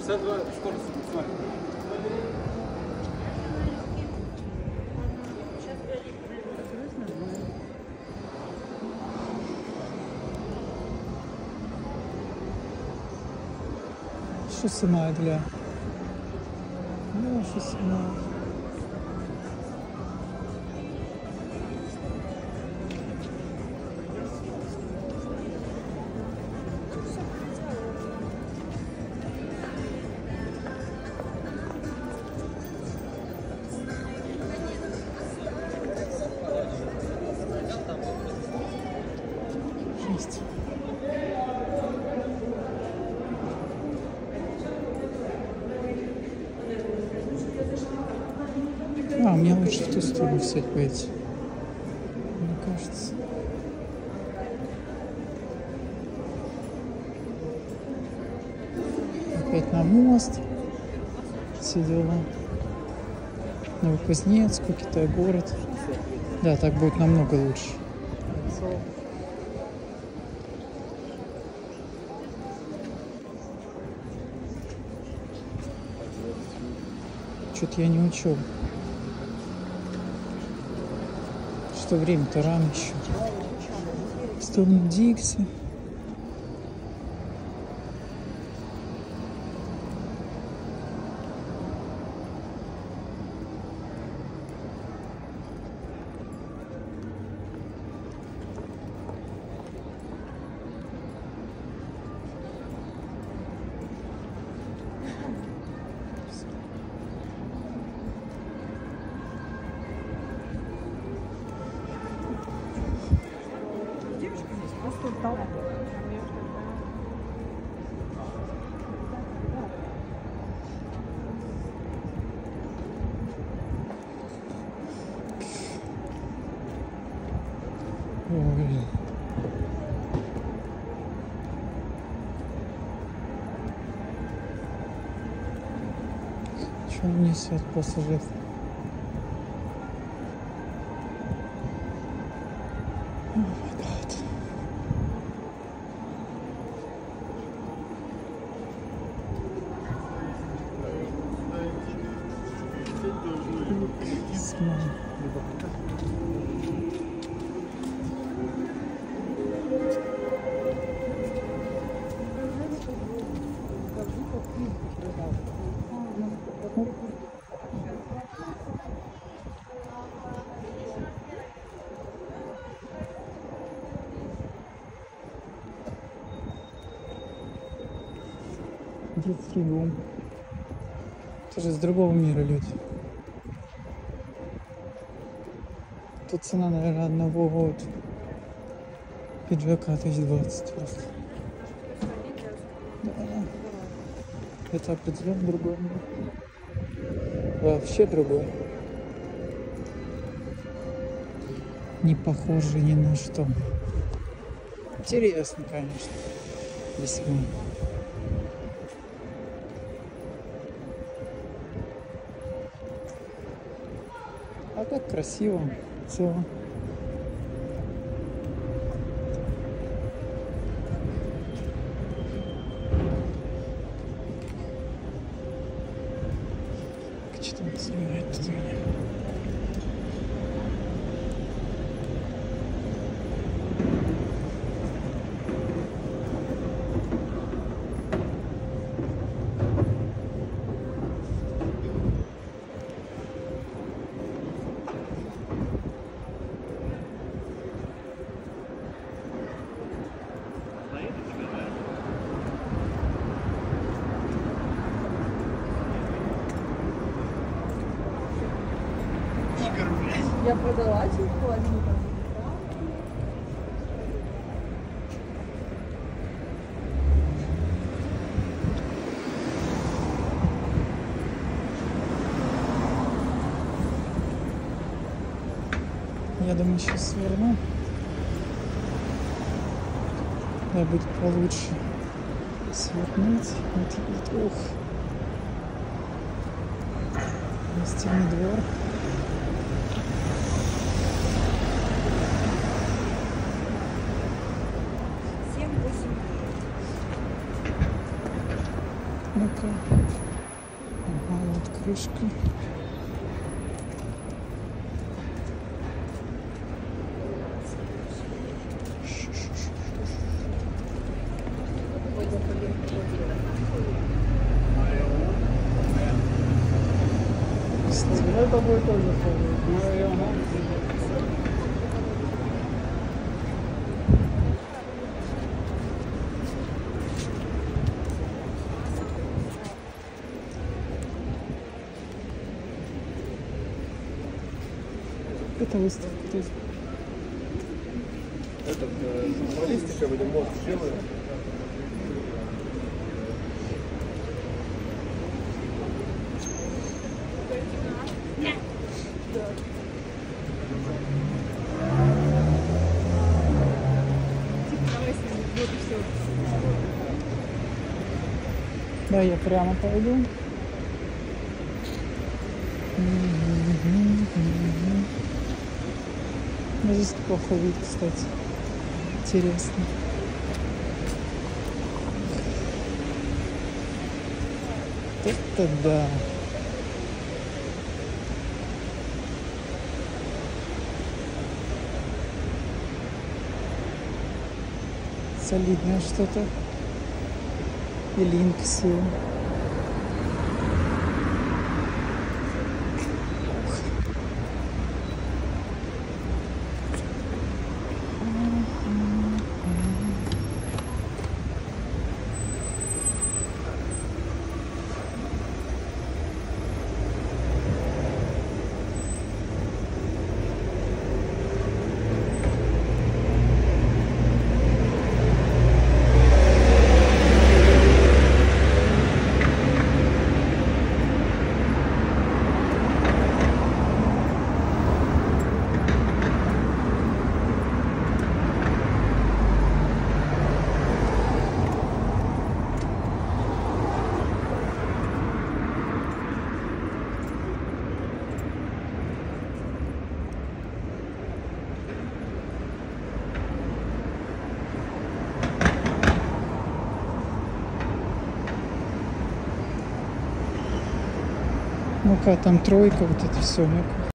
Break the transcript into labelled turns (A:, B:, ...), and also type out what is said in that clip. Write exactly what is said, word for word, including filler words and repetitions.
A: шестьдесят два скорость максимально.
B: Что снимает, гля? Да, что снимает. Шесть. А, мне лучше в ту сторону взять пойти. Мне кажется. Опять на мост. Все дела. Новокузнецк, Китай-город. Да, так будет намного лучше. Что-то я не учел. Что время-то рано еще. В сторону Дикси. Ой. Что он несет пассажир? О май гад. Детский дом. Это же с другого мира люди. Тут цена, наверное, одного вот пиджака тысяч двадцать просто. Да. Это определенно другой мир. Вообще другой. Не похоже ни на что. Интересно, конечно. Весьма. А так красиво. Все. Что там снимает тут меня?
C: Я продала чуть половину.
B: Я думаю, сейчас сверну. Да, будет получше свернуть. Вот, вот, ух. Гостиный двор. Ну-ка. Ага, вот крышка.
A: Это будет тоже.
B: Это выставка тут.
A: Этот, э, журналистика, видимо, мозг сделаю.
B: Да, я прямо пойду. Ну, здесь плохо вид, кстати. Интересно. Это да. Солидное что-то. И Линкси. Ну-ка, там тройка, вот это все. Ну-ка.